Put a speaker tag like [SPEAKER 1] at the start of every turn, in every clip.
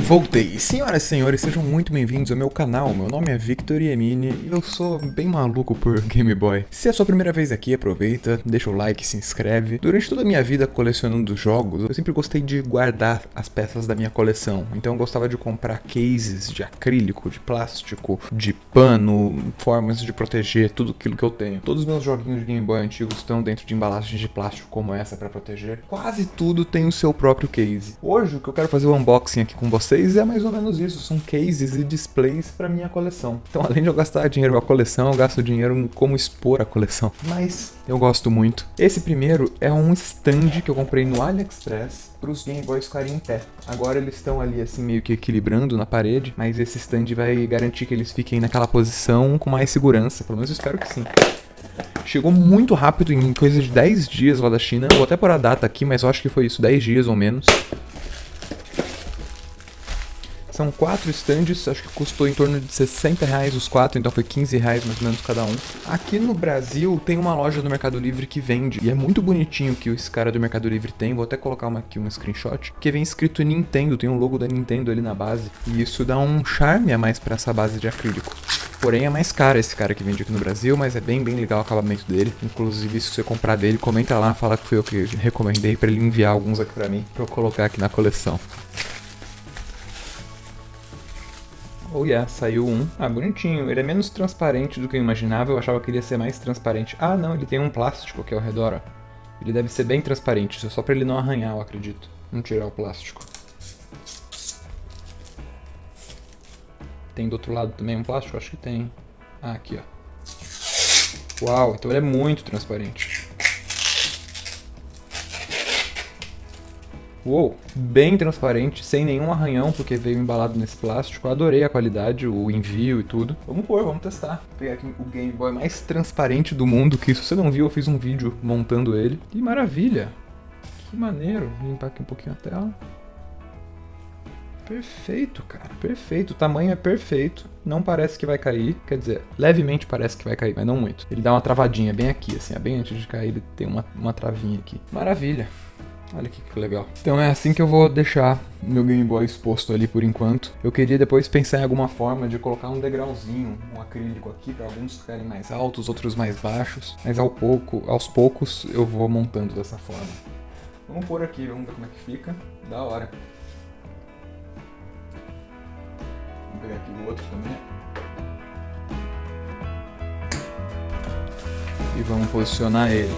[SPEAKER 1] Voltei! Senhoras e senhores, sejam muito bem-vindos ao meu canal. Meu nome é Victor Yemini e eu sou bem maluco por Game Boy. Se é a sua primeira vez aqui, aproveita, deixa o like, se inscreve. Durante toda a minha vida colecionando jogos, eu sempre gostei de guardar as peças da minha coleção. Então eu gostava de comprar cases de acrílico, de plástico, de pano, formas de proteger tudo aquilo que eu tenho. Todos os meus joguinhos de Game Boy antigos estão dentro de embalagens de plástico como essa para proteger. Quase tudo tem o seu próprio case. Hoje o que eu quero fazer o unboxing aqui com vocês é mais ou menos isso, são cases e displays para minha coleção. Então, além de eu gastar dinheiro com a coleção, eu gasto dinheiro em como expor a coleção. Mas eu gosto muito. Esse primeiro é um stand que eu comprei no AliExpress para os Game Boys ficarem em pé. Agora eles estão ali assim meio que equilibrando na parede, mas esse stand vai garantir que eles fiquem naquela posição com mais segurança, pelo menos eu espero que sim. Chegou muito rápido, em coisa de 10 dias lá da China. Vou até pôr a data aqui, mas eu acho que foi isso, 10 dias ou menos. São 4 stands, acho que custou em torno de R$60 os 4, então foi R$15 mais ou menos cada um. Aqui no Brasil tem uma loja do Mercado Livre que vende, e é muito bonitinho que esse cara do Mercado Livre tem. Vou até colocar aqui um screenshot, que vem escrito Nintendo, tem um logo da Nintendo ali na base, e isso dá um charme a mais pra essa base de acrílico. Porém é mais caro esse cara que vende aqui no Brasil, mas é bem legal o acabamento dele. Inclusive, se você comprar dele, comenta lá, fala que foi eu que recomendei pra ele enviar alguns aqui pra mim, pra eu colocar aqui na coleção. Oh yeah, saiu um. Ah, bonitinho. Ele é menos transparente do que eu imaginava. Eu achava que ele ia ser mais transparente. Ah, não, ele tem um plástico aqui ao redor, ó. Ele deve ser bem transparente. Isso é só pra ele não arranhar, eu acredito. Vamos tirar o plástico. Tem do outro lado também um plástico? Acho que tem. Ah, aqui, ó. Uau, então ele é muito transparente. Uou, bem transparente, sem nenhum arranhão, porque veio embalado nesse plástico. Eu adorei a qualidade, o envio e tudo. Vamos pôr, vamos testar. Vou pegar aqui o Game Boy mais transparente do mundo, que se você não viu, eu fiz um vídeo montando ele. Que maravilha! Que maneiro. Vou limpar aqui um pouquinho a tela. Perfeito, cara, perfeito. O tamanho é perfeito, não parece que vai cair. Quer dizer, levemente parece que vai cair, mas não muito. Ele dá uma travadinha bem aqui, assim, bem antes de cair ele tem uma travinha aqui. Maravilha. Olha aqui que legal. Então é assim que eu vou deixar meu Game Boy exposto ali por enquanto. Eu queria depois pensar em alguma forma de colocar um degrauzinho, um acrílico aqui, para alguns ficarem mais altos, outros mais baixos. Mas aos poucos eu vou montando dessa forma. Vamos pôr aqui, vamos ver como é que fica. Da hora. Vamos pegar aqui o outro também. E vamos posicionar ele.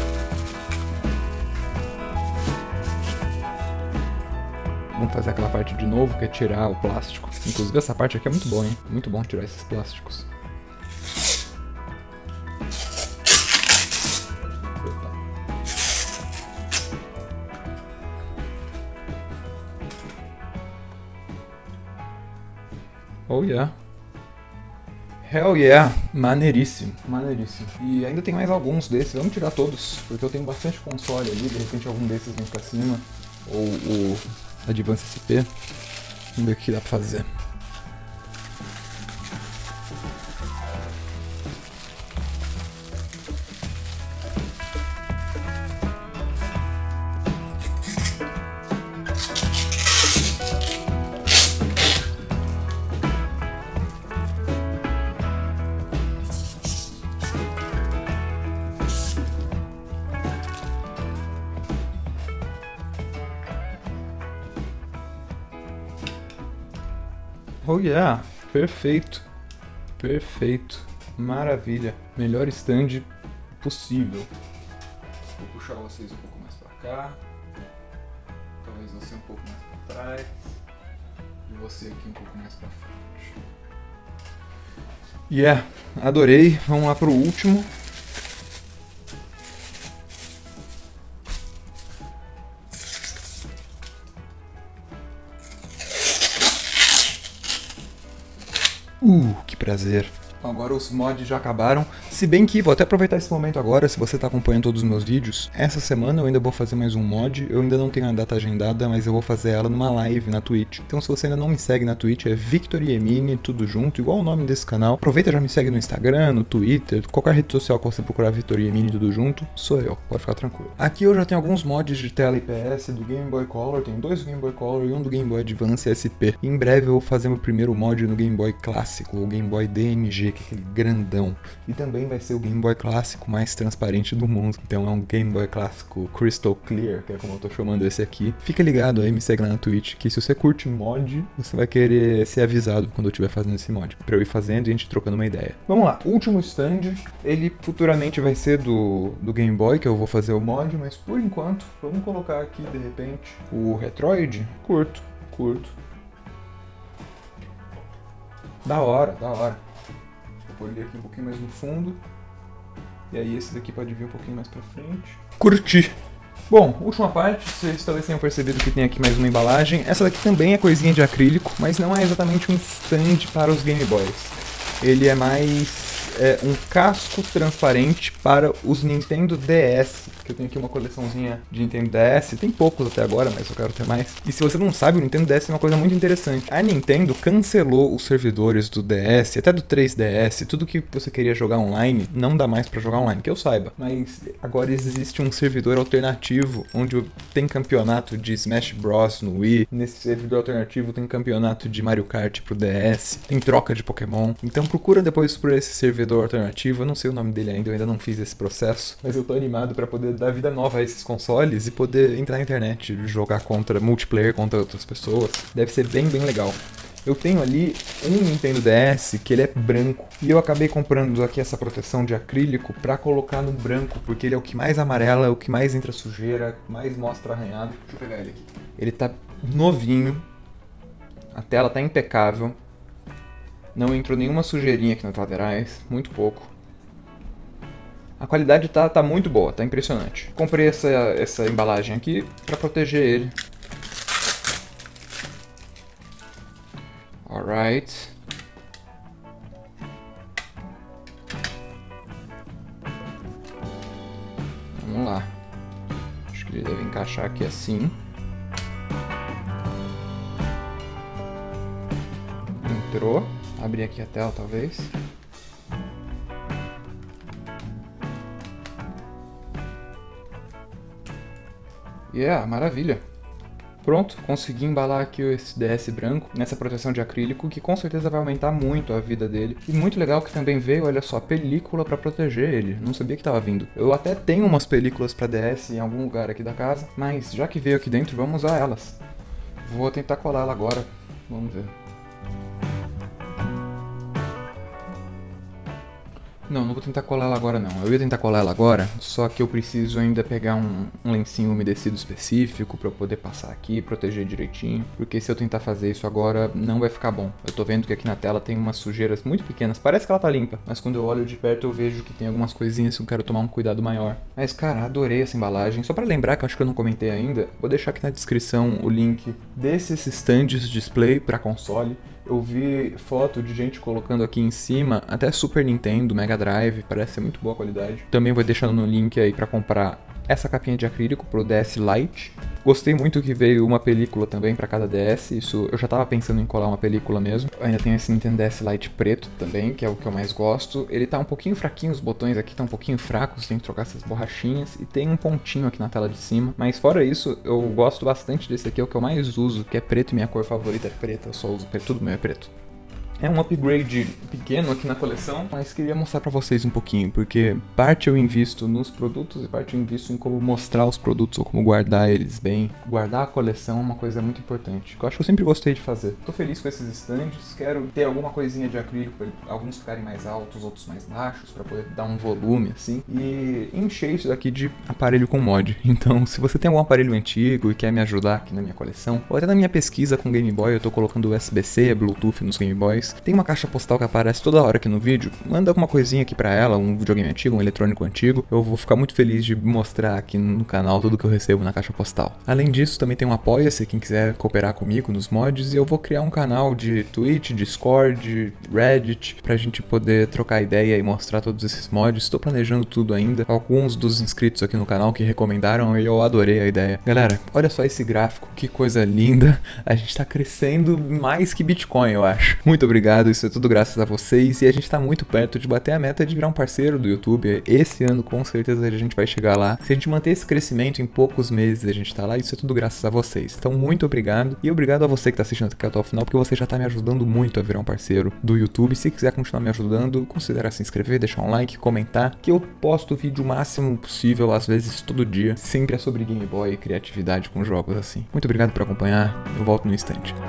[SPEAKER 1] Vamos fazer aquela parte de novo, que é tirar o plástico. Inclusive essa parte aqui é muito boa, hein? Muito bom tirar esses plásticos. Oh yeah. Hell yeah. Maneiríssimo. Maneiríssimo. E ainda tem mais alguns desses. Vamos tirar todos, porque eu tenho bastante console ali. De repente algum desses vem pra cima. Ou o Advance SP. Vamos ver o que dá pra fazer. Oh yeah, perfeito, perfeito, maravilha, melhor stand possível. Vou puxar vocês um pouco mais pra cá, talvez você um pouco mais pra trás e você aqui um pouco mais pra frente. Yeah, adorei, vamos lá pro último. Que prazer. Agora os mods já acabaram, se bem que vou até aproveitar esse momento agora, se você está acompanhando todos os meus vídeos, essa semana eu ainda vou fazer mais um mod, eu ainda não tenho a data agendada, mas eu vou fazer ela numa live na Twitch. Então se você ainda não me segue na Twitch, é Victor Yemini, tudo junto, igual o nome desse canal. Aproveita e já me segue no Instagram, no Twitter, qualquer rede social que você procurar Victor Yemini, tudo junto, sou eu, pode ficar tranquilo. Aqui eu já tenho alguns mods de tela IPS do Game Boy Color, tenho 2 do Game Boy Color e um do Game Boy Advance SP. E em breve eu vou fazer meu primeiro mod no Game Boy Clássico, o Game Boy DMG, que é aquele grandão. E também vai ser o Game Boy Clássico mais transparente do mundo. Então é um Game Boy Clássico Crystal Clear, que é como eu tô chamando esse aqui. Fica ligado aí, me segue lá na Twitch, que se você curte mod, você vai querer ser avisado quando eu estiver fazendo esse mod, pra eu ir fazendo e a gente trocando uma ideia. Vamos lá, último stand. Ele futuramente vai ser do Game Boy, que eu vou fazer o mod, mas por enquanto, vamos colocar aqui de repente o Retroid. Curto. Da hora. Vou pôr ele aqui um pouquinho mais no fundo. E aí esse daqui pode vir um pouquinho mais pra frente. Curti! Bom, última parte, vocês talvez tenham percebido que tem aqui mais uma embalagem. Essa daqui também é coisinha de acrílico, mas não é exatamente um stand para os Game Boys. Ele é mais um casco transparente para os Nintendo DS, que eu tenho aqui uma coleçãozinha de Nintendo DS, tem poucos até agora, mas eu quero ter mais. E se você não sabe, o Nintendo DS é uma coisa muito interessante. A Nintendo cancelou os servidores do DS, até do 3DS, tudo que você queria jogar online, não dá mais pra jogar online, que eu saiba. Mas agora existe um servidor alternativo, onde tem campeonato de Smash Bros no Wii, nesse servidor alternativo tem campeonato de Mario Kart pro DS, tem troca de Pokémon, então procura depois por esse servidor alternativo, eu não sei o nome dele ainda, eu ainda não fiz esse processo, mas eu tô animado pra poder dar vida nova a esses consoles e poder entrar na internet, jogar contra multiplayer, contra outras pessoas, deve ser bem legal. Eu tenho ali um Nintendo DS que ele é branco e eu acabei comprando aqui essa proteção de acrílico pra colocar no branco, porque ele é o que mais amarela, é o que mais entra sujeira, mais mostra arranhado. Deixa eu pegar ele aqui. Ele tá novinho, a tela tá impecável. Não entrou nenhuma sujeirinha aqui nas laterais, muito pouco. A qualidade tá muito boa, tá impressionante. Comprei essa embalagem aqui pra proteger ele. Alright. Vamos lá. Acho que ele deve encaixar aqui assim. Entrou. Abrir aqui a tela, talvez. Yeah, maravilha. Pronto, consegui embalar aqui esse DS branco nessa proteção de acrílico, que com certeza vai aumentar muito a vida dele. E muito legal que também veio, olha só, película pra proteger ele. Não sabia que tava vindo. Eu até tenho umas películas pra DS em algum lugar aqui da casa, mas já que veio aqui dentro, vamos usar elas. Vou tentar colar ela agora. Vamos ver. Não vou tentar colar ela agora não. Eu ia tentar colar ela agora, só que eu preciso ainda pegar um lencinho umedecido específico pra eu poder passar aqui e proteger direitinho. Porque se eu tentar fazer isso agora, não vai ficar bom. Eu tô vendo que aqui na tela tem umas sujeiras muito pequenas. Parece que ela tá limpa, mas quando eu olho de perto eu vejo que tem algumas coisinhas que eu quero tomar um cuidado maior. Mas cara, adorei essa embalagem. Só pra lembrar, que eu acho que eu não comentei ainda, vou deixar aqui na descrição o link desses stands de display pra console. Eu vi foto de gente colocando aqui em cima, até Super Nintendo, Mega Drive, parece ser muito boa a qualidade. Também vou deixando no link aí pra comprar essa capinha de acrílico pro DS Lite. Gostei muito que veio uma película também pra cada DS, isso eu já tava pensando em colar uma película mesmo. Eu ainda tenho esse Nintendo DS Lite preto também, que é o que eu mais gosto. Ele tá um pouquinho fraquinho, os botões aqui estão um pouquinho fracos, tem que trocar essas borrachinhas. E tem um pontinho aqui na tela de cima, mas fora isso, eu gosto bastante desse aqui, é o que eu mais uso, que é preto, minha cor favorita é preta, eu só uso preto, tudo meu é preto. É um upgrade pequeno aqui na coleção, mas queria mostrar pra vocês um pouquinho, porque parte eu invisto nos produtos e parte eu invisto em como mostrar os produtos ou como guardar eles bem. Guardar a coleção é uma coisa muito importante, que eu acho que eu sempre gostei de fazer. Tô feliz com esses estandes, quero ter alguma coisinha de acrílico, alguns ficarem mais altos, outros mais baixos, pra poder dar um volume assim, e encher isso daqui de aparelho com mod. Então, se você tem algum aparelho antigo e quer me ajudar aqui na minha coleção, ou até na minha pesquisa com Game Boy, eu tô colocando USB-C, Bluetooth nos Game Boys, vocês. Tem uma caixa postal que aparece toda hora aqui no vídeo. Manda alguma coisinha aqui pra ela, um videogame antigo, um eletrônico antigo. Eu vou ficar muito feliz de mostrar aqui no canal tudo que eu recebo na caixa postal. Além disso, também tem um Apoia-se, quem quiser cooperar comigo nos mods. E eu vou criar um canal de Twitch, Discord, Reddit, pra gente poder trocar ideia e mostrar todos esses mods. Estou planejando tudo ainda. Alguns dos inscritos aqui no canal que recomendaram e eu adorei a ideia. Galera, olha só esse gráfico, que coisa linda. A gente tá crescendo mais que Bitcoin, eu acho. Muito obrigado, isso é tudo graças a vocês. E a gente tá muito perto de bater a meta de virar um parceiro do YouTube. Esse ano, com certeza, a gente vai chegar lá. Se a gente manter esse crescimento, em poucos meses a gente tá lá. Isso é tudo graças a vocês. Então, muito obrigado. E obrigado a você que tá assistindo até o final, porque você já tá me ajudando muito a virar um parceiro do YouTube. Se quiser continuar me ajudando, considere se inscrever, deixar um like, comentar, que eu posto o vídeo o máximo possível, às vezes todo dia. Sempre é sobre Game Boy e criatividade com jogos assim. Muito obrigado por acompanhar. Eu volto no instante.